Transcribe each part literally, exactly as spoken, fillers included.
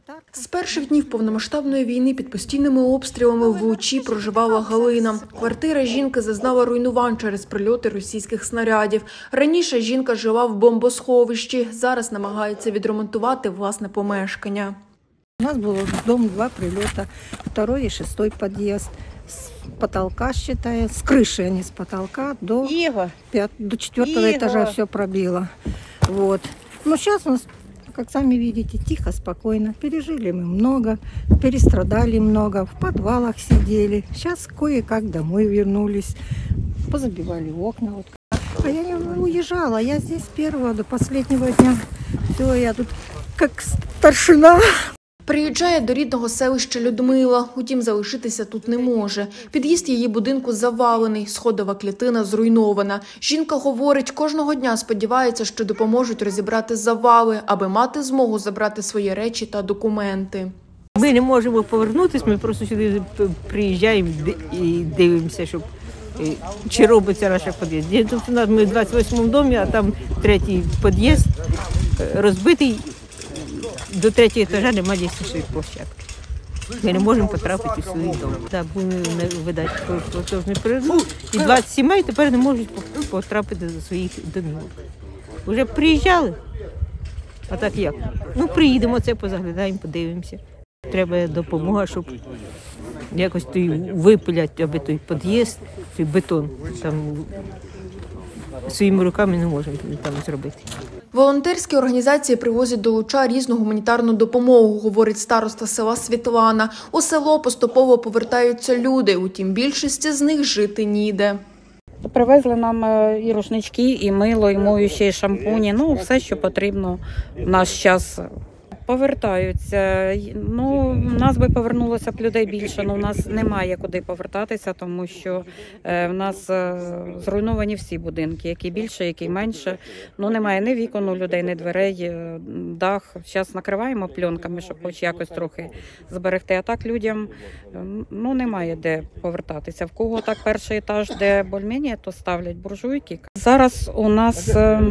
З перших днів повномасштабної війни під постійними обстрілами в Лучі проживала Галина. Квартира жінки зазнала руйнувань через прильоти російських снарядів. Раніше жінка жила в бомбосховищі, зараз намагається відремонтувати власне помешкання. У нас было в дом два прилета, второй и шестой подъезд. С потолка, считая, с крыши, а не с потолка, до, пят, до четвертого Иго. этажа все пробило. Вот. Но сейчас у нас, как сами видите, тихо, спокойно. Пережили мы много, перестрадали много, в подвалах сидели. Сейчас кое-как домой вернулись, позабивали окна. Вот. А я не уезжала, я здесь с первого до последнего дня. Все, я тут как старшина. Приїжджає до рідного селища Людмила, утім залишитися тут не може. Під'їзд її будинку завалений, сходова клітина зруйнована. Жінка говорить, кожного дня сподівається, що допоможуть розібрати завали, аби мати змогу забрати свої речі та документи. Ми не можемо повернутися, ми просто сюди приїжджаємо і дивимося, щоб чи робиться наш під'їзд. Ми в двадцять восьмому домі, а там третій під'їзд розбитий. До третього етажа немає дійсної площадки. Ми не можемо потрапити в свій дом. Так, будемо видати платіжний перерив. І двадцять сімей тепер не можуть потрапити до своїх домів. Вже приїжджали, а так як? Ну, приїдемо, це позаглядаємо, подивимося. Треба допомога, щоб якось той випиляти, аби той під'їзд, той бетон. Там своїми руками не можемо там зробити. Волонтерські організації привозять до Луча різну гуманітарну допомогу, говорить староста села Світлана. У село поступово повертаються люди, утім більшості з них жити ніде. Привезли нам і рушнички, і мило, і моющі, і шампуні, ну все, що потрібно в наш час. Повертаються. Ну, в нас би повернулося б людей більше, але в нас немає куди повертатися, тому що е, в нас е, зруйновані всі будинки, які більше, які менше. Ну, немає ні вікон у людей, ні дверей, е, дах. Зараз накриваємо пленками, щоб хоч якось трохи зберегти. А так людям е, ну, немає де повертатися. В кого так перший етаж, де більш-менш, то ставлять буржуйки. Зараз у нас е,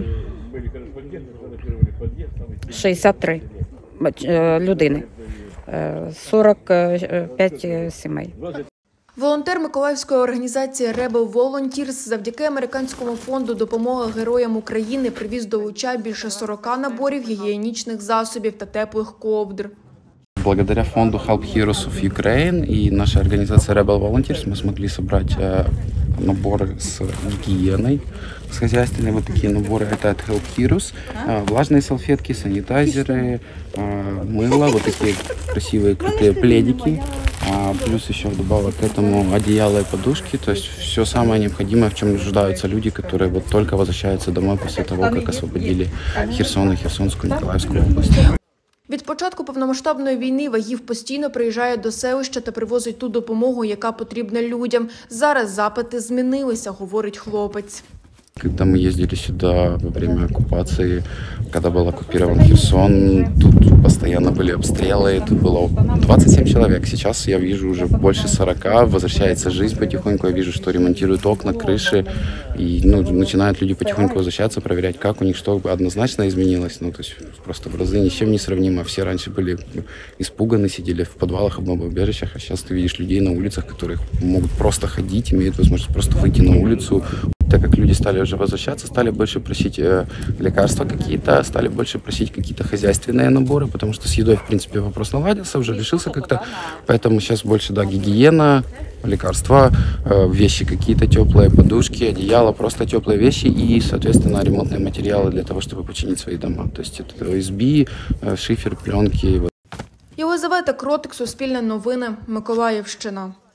шістдесят три. людини, сорок п'ять сімей. Волонтер миколаївської організації Rebel Volunteers завдяки американському фонду «Допомога героям України» привіз до Луча більше сорока наборів гігієнічних засобів та теплих ковдр. Благодаря фонду Help Heroes of Ukraine и нашей организации Rebel Volunteers мы смогли собрать наборы с гигиеной, с хозяйственной. Вот такие наборы это от Help Heroes. Влажные салфетки, санитайзеры, мыло, вот такие красивые крутые пледики. Плюс еще вдобавок к этому одеяло и подушки. То есть все самое необходимое, в чем нуждаются люди, которые вот только возвращаются домой после того, как освободили Херсон и Херсонскую, Николаевскую область. Від початку повномасштабної війни Вагів постійно приїжджає до селища та привозить ту допомогу, яка потрібна людям. Зараз запити змінилися, говорить хлопець. Когда мы ездили сюда во время оккупации, когда был оккупирован Херсон, тут постоянно были обстрелы, тут было двадцать семь человек. Сейчас я вижу уже больше сорока, возвращается жизнь потихоньку, я вижу, что ремонтируют окна, крыши, и ну, начинают люди потихоньку возвращаться, проверять, как у них, что однозначно изменилось. Ну, то есть просто в разы ни с чем не сравнимо. Все раньше были испуганы, сидели в подвалах, в бомбоубежищах, а сейчас ты видишь людей на улицах, которые могут просто ходить, имеют возможность просто выйти на улицу. Так как люди стали уже возвращаться, стали больше просить э, лекарства какие-то, стали больше просить какие-то хозяйственные наборы, потому что с едой, в принципе, вопрос наладился, уже решился как-то. Поэтому сейчас больше, да, гигиена, лекарства, э, вещи какие-то теплые, подушки, одеяла, просто теплые вещи и, соответственно, ремонтные материалы для того, чтобы починить свои дома. То есть это о эс би, э, шифер, пленки. Єлизавета Кротик, Суспільне новини, Миколаївщина.